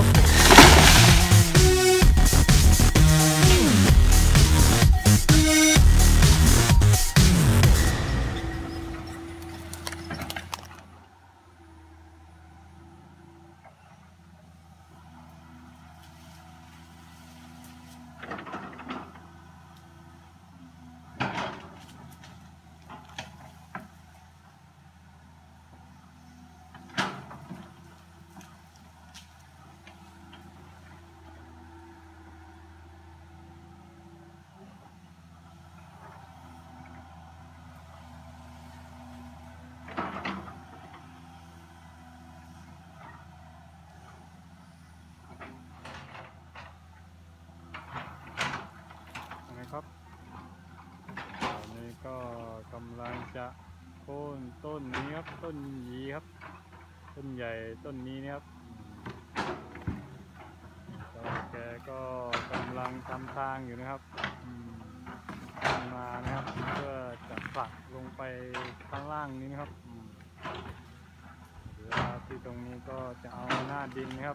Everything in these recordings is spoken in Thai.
ครับนะครับตอนนี้ก็กำลังจะโค่นต้นนี้ครับต้นหยีครับต้นใหญ่ต้นนี้นะครับแกก็กำลังทำทางอยู่นะครับมานะครับเพื่อจะผลักลงไปข้างล่างนี้นะครับเวลาที่ตรงนี้ก็จะเอาหน้าดินนะครับ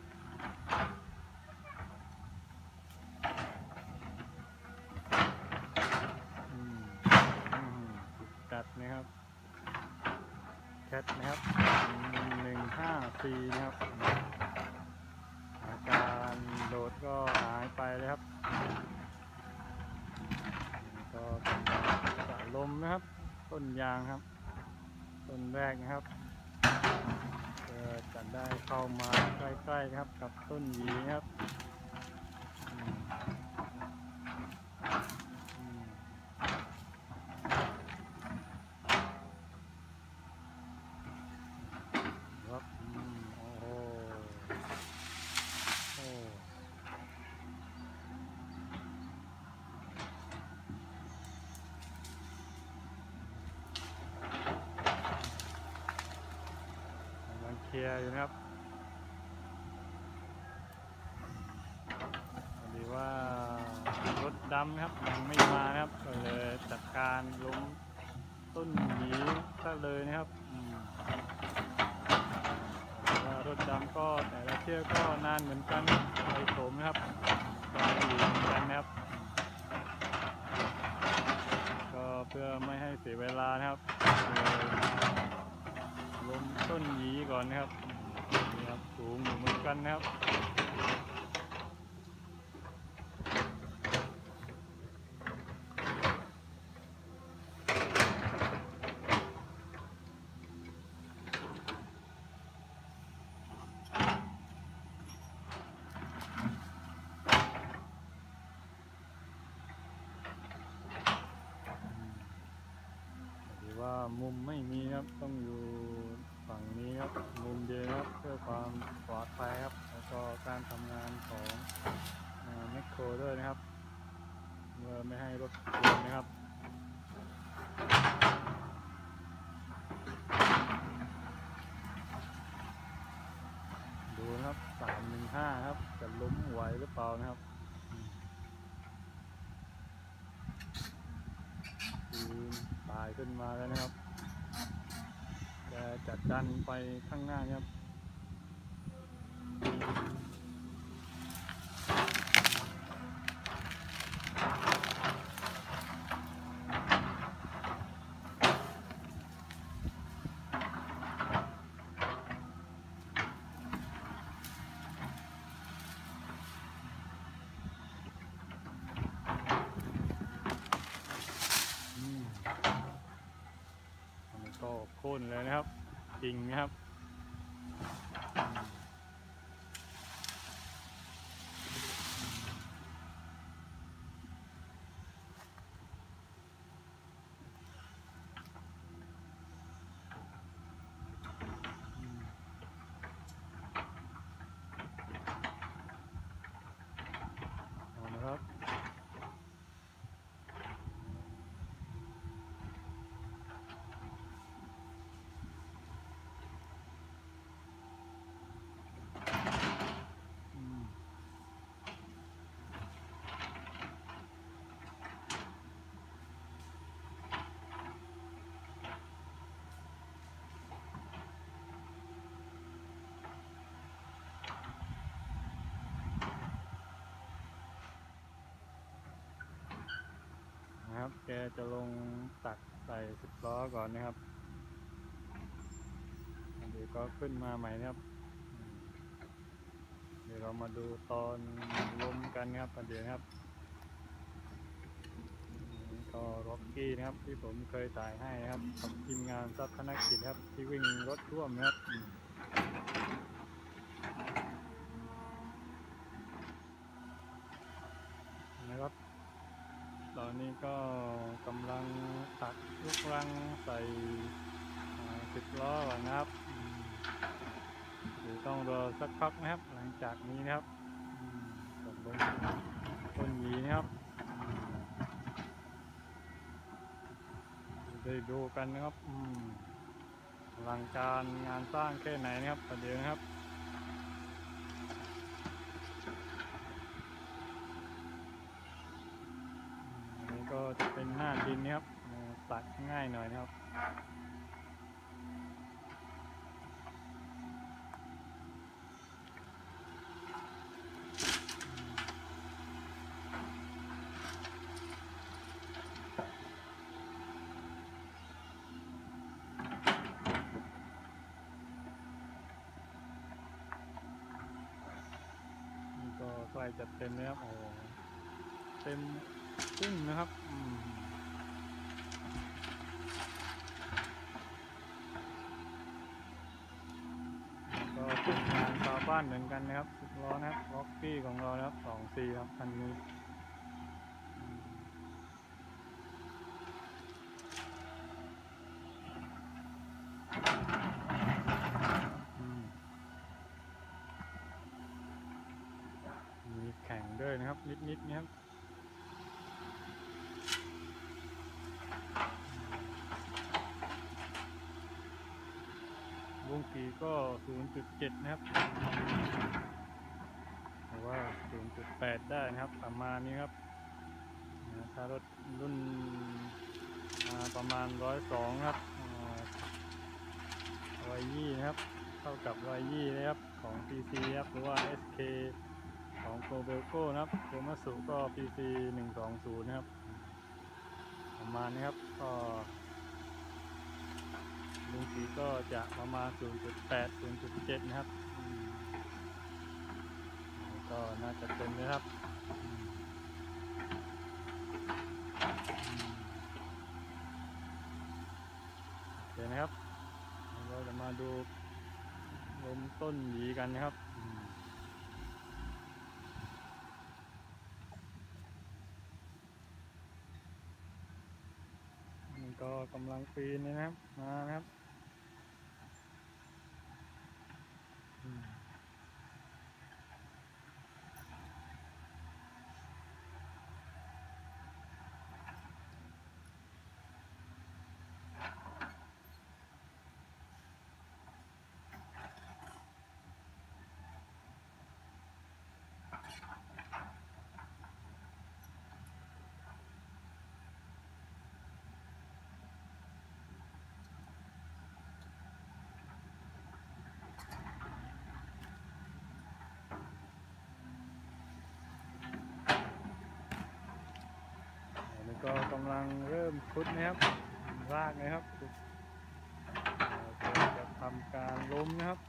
จัดนะครับแคทนะครับ154นะครับอาการโดดก็หายไปเลยครับก็จะลมนะครับต้นยางครับต้นแรกนะครับจะได้เข้ามาใกล้ๆนะครับกับต้นหยีนะครับครับโอ้โหเคลียร์อยู่นะครับพอดีว่ารถดำนะครับยังไม่มานะครับก็เลยจัดการล้มต้นหยีซะเลยนะครับรถดำก็แต่ละเที่ยวก็นานเหมือนกันไปโถมนะครับก็อยู่เหมือนกันนะครับก็เพื่อไม่ให้เสียเวลานะครับล้มต้นหยีก่อนนะครับนี่ครับสูงเหมือนกันนะครับว่ามุมไม่มีครับต้องอยู่ฝั่งนี้ครับมุมเดียวครับเพื่อความปลอดภัยครับแล้วก็การทำงานของแมคโครด้วยนะครับเมื่อไม่ให้รถชนนะครับดูนะครับ315ครับจะล้มไหวหรือเปล่านะครับตายขึ้นมาแล้วนะครับจะดันไปข้างหน้าครับก็โค่นเลยนะครับจริงนะครับนะครับนะครับแกจะลงตักใส่10 ล้อก่อนนะครับเดี๋ยวก็ขึ้นมาใหม่นะครับเดี๋ยวเรามาดูตอนลมกันครับเดี๋ยวนะครับก็ร็อกกี้นะครับที่ผมเคยถ่ายให้นะครับกับทีมงานซับธนกิจครับที่วิ่งรถร่วมนะครับตอนนี้ก็กำลังตักลูกรังใส่10 ล้อก่อนนะครับเดี๋ยวต้องรอสักพักนะครับหลังจากนี้นะครับตกลงต้นหยีนะครับได้ดูกันนะครับอลังการงานสร้างแค่ไหนนะครับประเดี๋ยวนะครับนี่ก็จะเป็นหน้าดินนะครับตัดง่ายหน่อยนะครับก็ใกล้จะเต็มแล้วโอ้เต็มพุ่งนะครับก็เป็นงานชาวบ้านเหมือนกันนะครับ10 ล้อนะครับล็อกกี้ของเรานะครับ2 4ครับคันนี้มีแข่งด้วยนะครับนิดนะครับวงกี่ก็ 0.7 นะครับหรือว่า 0.8 ได้นะครับประมาณนี้ครับถ้ารถรุ่นประมาณ102ครับ120นะครับเท่ากับ120นะครับของ PC ครับหรือว่า SK ของ Gobelco นะครับโคมัสุก็ PC 120นะครับประมาณนี้ครับก็ลุงสีก็จะประมาณ 0.8 0.7 นะครับก็น่าจะเต็มนะครับโอเคนะครับเราจะมาดูลมต้นหยีกันนะครับมันก็กำลังปีนนะครับมานะครับก็กำลังเริ่มขุดนะครับรากนะครับจะทำการล้มนะครับ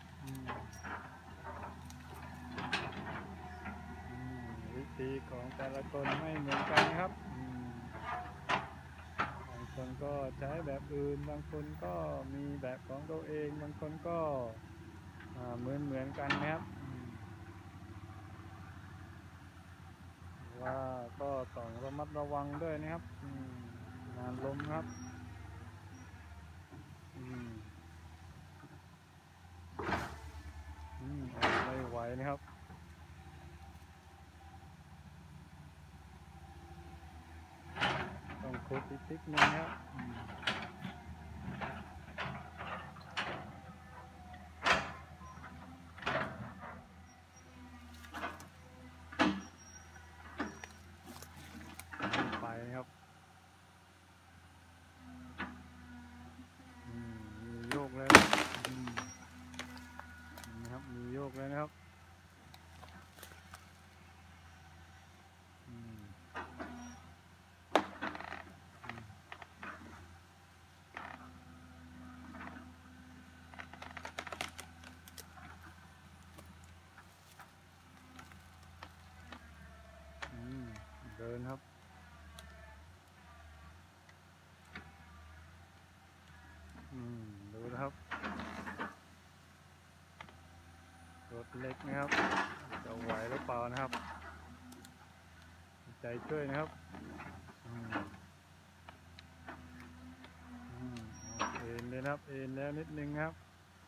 วิธีของแต่ละคนไม่เหมือนกันครับบางคนก็ใช้แบบอื่นบางคนก็มีแบบของตัวเองบางคนก็เหมือนกันนะครับว่าก็ต้องระมัดระวังด้วยนะครับงานล้มครับไม่ไหวนะครับต้องขุดอีกนิดนึงครับไปครับมีโยกเลยนะครับมีโยกเลยนะครับเล็กนะครับจะไหวหรือเปล่านะครับใจช่วยนะครับอืมเอ็นเลยนะครับเอ็นแล้วนิดนึงครับ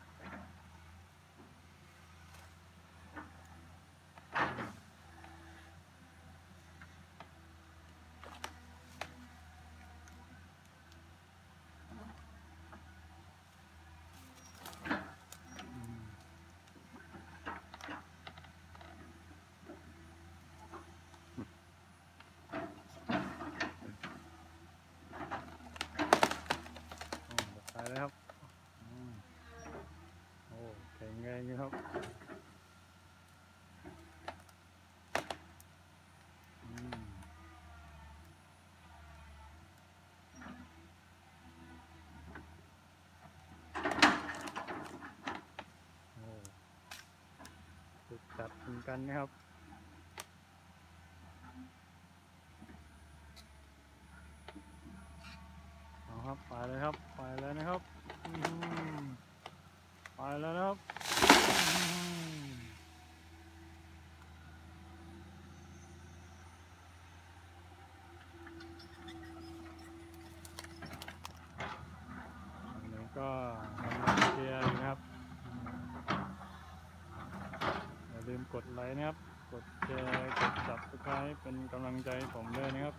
ไปแล้วครับโอ้แข็งแรงครับโอ้สุดจัดเหมือนกันนะครับเอาครับไปเลยครับไปแล้วนะครับไปแล้วนะครับอันนี้ก็กำลังเชียร์อยู่นะครับอย่าลืมกดไลค์นะครับกดแชร์กด Subscribe เป็นกำลังใจให้ผมด้วยนะครับ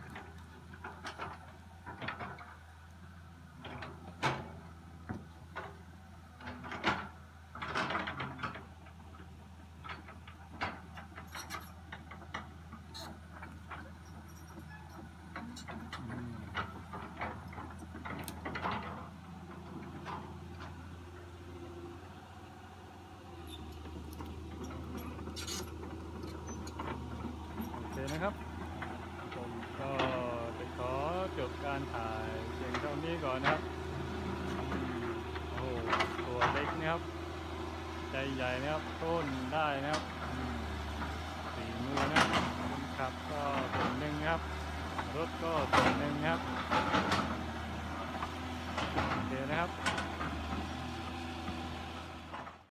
โอเคนะครับผมก็จะขอจบการถ่ายเพียงเท่านี้ก่อนนะครับโอ้ตัวเล็กนะครับใจใหญ่นะครับต้นได้นะครับฝีมือนะครับคนขับก็ส่วนหนึ่งนะครับรถก็ส่วนหนึ่งนะครับโอเคนะครับ